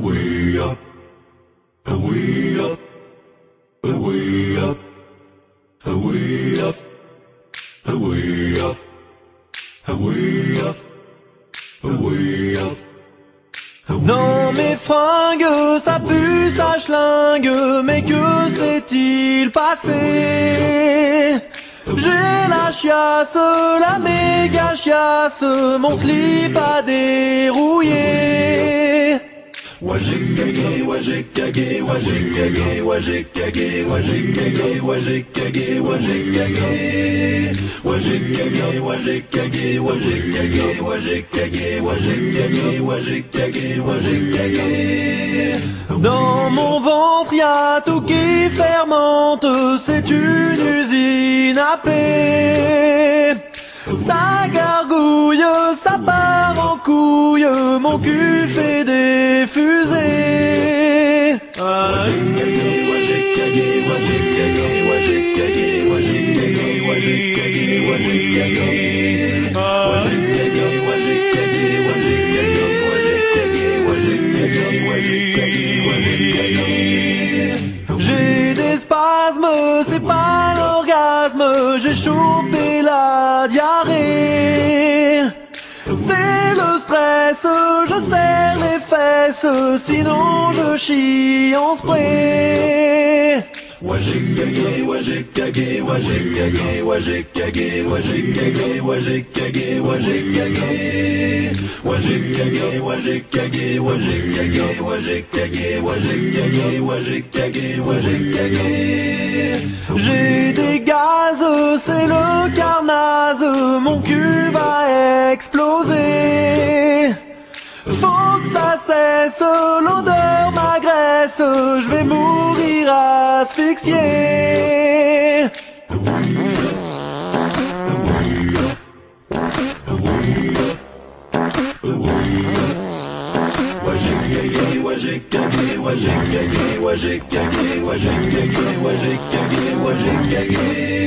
Way up, way up, way up, way up, way up, way up, way up. Dans mes fringues, ça pue, ça schlingue, mais que s'est-il passé? J'ai la chiasse, la méga chiasse, mon slip a dérouillé. Wa j'ai cagé, wa j'ai cagé, wa j'ai cagé, wa j'ai cagé, wa j'ai cagé, wa j'ai cagé, wa j'ai cagé, wa j'ai cagé, wa j'ai cagé, wa j'ai cagé, wa j'ai cagé, wa j'ai cagé, wa j'ai cagé, wa j'ai cagé. Dans mon ventre y'a tout qui fermente, c'est une usine à paix. Ça gargouille, ça part en couille, mon cul fait des fusées. Wa j'ai cagé, wa j'ai cagé, wa j'ai cagé, wa j'ai cagé, wa j'ai cagé, wa j'ai cagé, wa j'ai cagé, wa j'ai cagé, wa j'ai cagé, wa j'ai cagé, wa j'ai cagé, wa j'ai cagé, wa j'ai cagé, wa j'ai cagé. J'ai des spasmes, c'est pas l'orgasme, j'ai chopé la diarrhée. C'est le stress, je serre les fesses, sinon je chie en spray. Wa j'ai cagé, wa j'ai cagé, wa j'ai cagé, wa j'ai cagé, wa j'ai cagé, wa j'ai cagé, wa j'ai cagé, wa j'ai cagé, wa j'ai cagé, wa j'ai cagé, wa j'ai cagé, wa j'ai cagé, wa j'ai cagé, wa j'ai cagé. J'ai des gaz, c'est le carnage, mon cul va exploser. Faut que ça cesse, l'odeur m'agresse, je vais mourir asphyxié. Wa j'ai cagé, wa j'ai cagé, wa j'ai cagé, wa j'ai cagé, wa j'ai cagé, wa j'ai cagé, wa j'ai cagé.